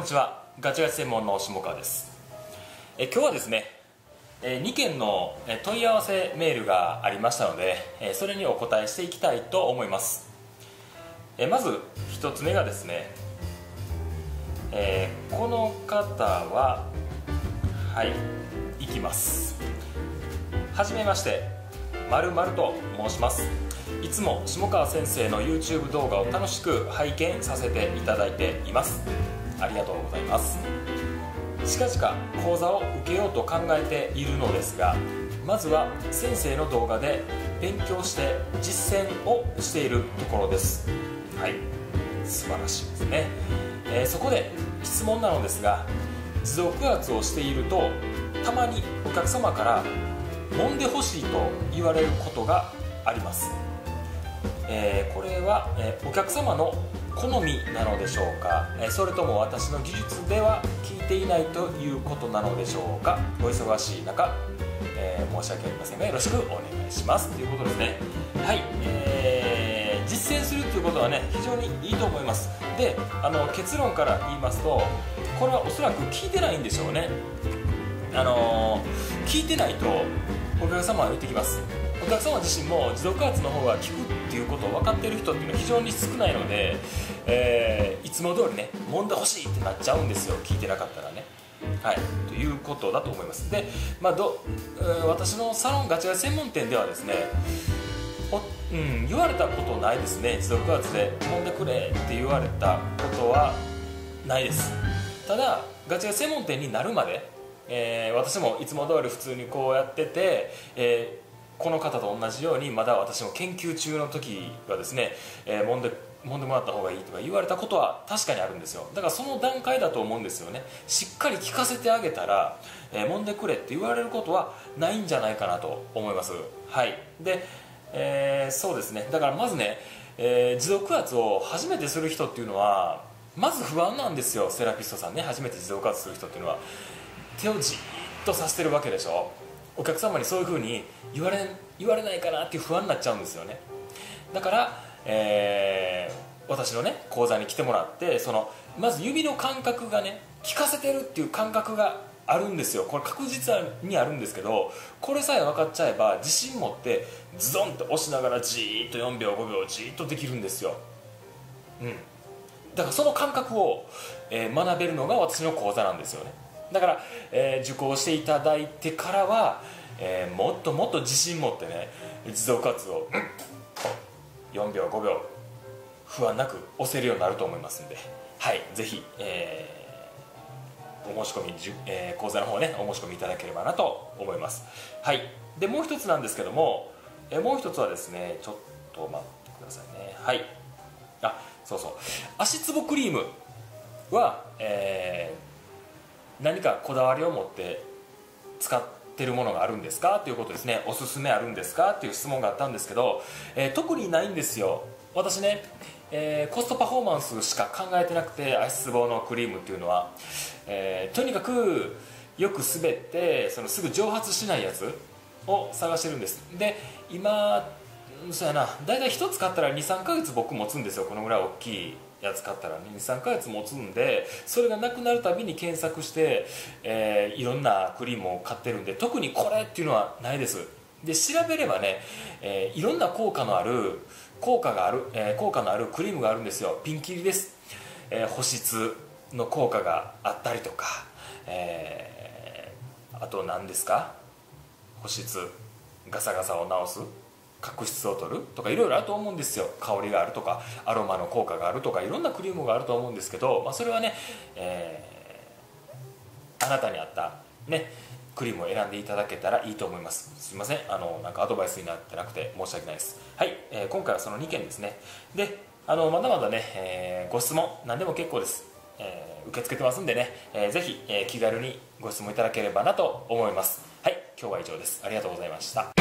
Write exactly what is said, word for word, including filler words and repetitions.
こんにちは。ガチガチ専門の下川です。え今日はですね、えにけんの問い合わせメールがありましたので、えそれにお答えしていきたいと思います。えまずひとつめがですね、えー、この方ははいいきます。はじめまして、まるまると申します。いつも下川先生の YouTube 動画を楽しく拝見させていただいています。ありがとうございます。近々講座を受けようと考えているのですが、まずは先生の動画で勉強して実践をしているところです。はい、素晴らしいですね。えー、そこで質問なのですが、持続圧をしているとたまにお客様から揉んでほしいと言われることがあります。えー、これは、えー、お客様の好みなのでしょうか、えー、それとも私の技術では効いていないということなのでしょうか。お忙しい中、えー、申し訳ありませんがよろしくお願いしますということですね。はい、えー、実践するということはね非常にいいと思います。で、あの結論から言いますと、これはおそらく聞いてないんでしょうね。あのー、聞いてないとお客様は言ってきます。お客様自身も持続圧の方が効くっていうことを分かっている人っていうのは非常に少ないので、えー、いつも通りね揉んでほしいってなっちゃうんですよ、聞いてなかったらね。はい、ということだと思います。で、まあ、ど私のサロンガチガチ専門店ではですね、お、うん、言われたことないですね。持続圧で揉んでくれって言われたことはないです。ただガチガチ専門店になるまで、えー、私もいつも通り普通にこうやってて、えーこの方と同じようにまだ私も研究中の時はですね、えー、揉んで揉んでもらった方がいいとか言われたことは確かにあるんですよ。だからその段階だと思うんですよね。しっかり聞かせてあげたら、えー、揉んでくれって言われることはないんじゃないかなと思います。はい。で、えー、そうですね。だからまずね、えー、持続圧を初めてする人っていうのはまず不安なんですよ。セラピストさんね、初めて持続圧する人っていうのは手をじーっとさせてるわけでしょ。お客様にそういう風に言われ、言われないかなっていう不安になっちゃうんですよね。だから、えー、私のね講座に来てもらって、そのまず指の感覚がね効かせてるっていう感覚があるんですよ。これ確実にあるんですけど、これさえ分かっちゃえば自信持ってズドンと押しながらじーっとよんびょうごびょうじーっとできるんですよ。うん、だからその感覚を、えー、学べるのが私の講座なんですよね。だから、えー、受講していただいてからは、えー、もっともっと自信持ってね持続圧をよんびょうごびょう不安なく押せるようになると思いますんで、はい、ぜひ、えー、お申し込み、えー、講座の方ねお申し込みいただければなと思います。はい。でもう一つなんですけども、えー、もう一つはですね、ちょっと待ってくださいね。はい、あ、そうそう、足つぼクリームは、えー何かこだわりを持って使ってるものがあるんですかということですね。おすすめあるんですかという質問があったんですけど、えー、特にないんですよ。私ね、えー、コストパフォーマンスしか考えてなくて、足つぼのクリームっていうのは、えー、とにかくよく滑ってそのすぐ蒸発しないやつを探してるんです。で今そうやな、だいたいひとつ買ったら にさんかげつ僕持つんですよ。このぐらい大きいやつ買ったら にさんかげつ持つんで、それがなくなるたびに検索して、えー、いろんなクリームを買ってるんで、特にこれっていうのはないです。で調べればね、えー、いろんな効果のある効果がある、えー、効果のあるクリームがあるんですよ。ピンキリです。えー、保湿の効果があったりとか、えー、あと何ですか、保湿ガサガサを直す、角質を取るとかいろいろあると思うんですよ。香りがあるとかアロマの効果があるとかいろんなクリームがあると思うんですけど、まあ、それはね、えー、あなたに合ったねクリームを選んでいただけたらいいと思います。すいません、あのなんかアドバイスになってなくて申し訳ないです。はい、えー、今回はそのにけんですね。で、あのまだまだね、えー、ご質問何でも結構です。えー、受け付けてますんでね、えー、ぜひ、えー、気軽にご質問いただければなと思います。はい、今日は以上です。ありがとうございました。